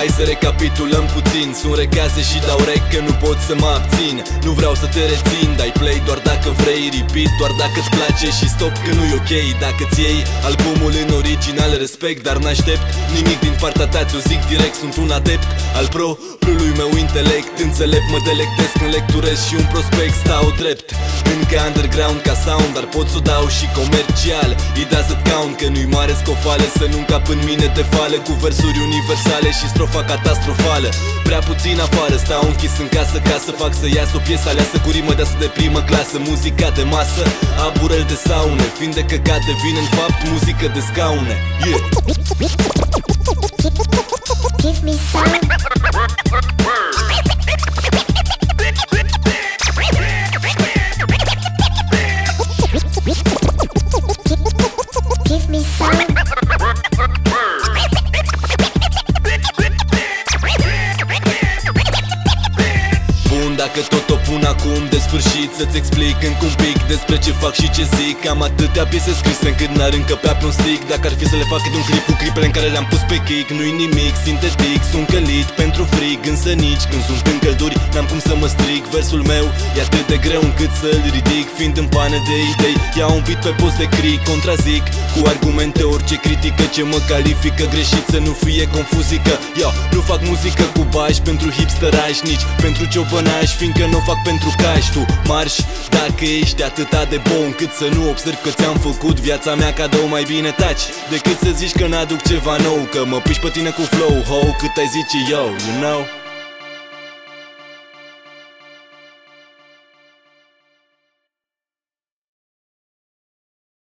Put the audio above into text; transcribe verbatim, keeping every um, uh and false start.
Hai să recapitulăm puțin. Sunt recaze și dau rec că nu pot să mă abțin. Nu vreau să te rețin, dai play doar dacă vrei, repeat doar dacă îți place și stop că nu-i ok. Dacă-ți iei albumul în original, respect, dar n-aștept nimic din partea ta, ți-o zic direct. Sunt un adept al propriului meu intelect. Înțelept, mă delectez când lecturez și un prospect stau drept. Încă underground ca sound, dar pot să o dau și comercial. It doesn't count, că nu-i mare scofale să nu încap în mine de fale cu versuri universale și strofa catastrofală. Prea puțin afară, stau închis în casă ca să fac să iasă o piesă aleasă cu rimă de-asă de primă clasă. Muzica de masă, aburel de saune, fiind de căcat devine în fapt muzică de scaune. Yeah! Give me some. Give me some. Bun, dacă tot o pun acum de sfârșit, să-ți explic încă un pic despre ce fac și ce zic. Am atâtea piese scrise încât n-ar încăpea pe un stick. Dacă ar fi să le fac de un clip cu clipele în care le-am pus pe kick. Nu-i nimic sintetic, sunt călit pentru frig. Însă nici când sunt în călduri n-am cum să mă stric. Versul meu e atât de greu încât să-l ridic. Fiind în pană de idei, iau un beat pe post de cric. Contrazic cu argumente orice critică ce mă califică greșit, să nu fie confuzică. Eu nu fac muzică cu bași pentru hipsterași, nici pentru ciopănași, fiindcă nu o fac pentru cash. Tu marș dacă ești atâta de bun cât să nu observ că ți-am făcut viața mea cadou. Mai bine taci decât să zici că n-aduc ceva nou, că mă piși pe tine cu flow, ho, cât ai zice yo, you know.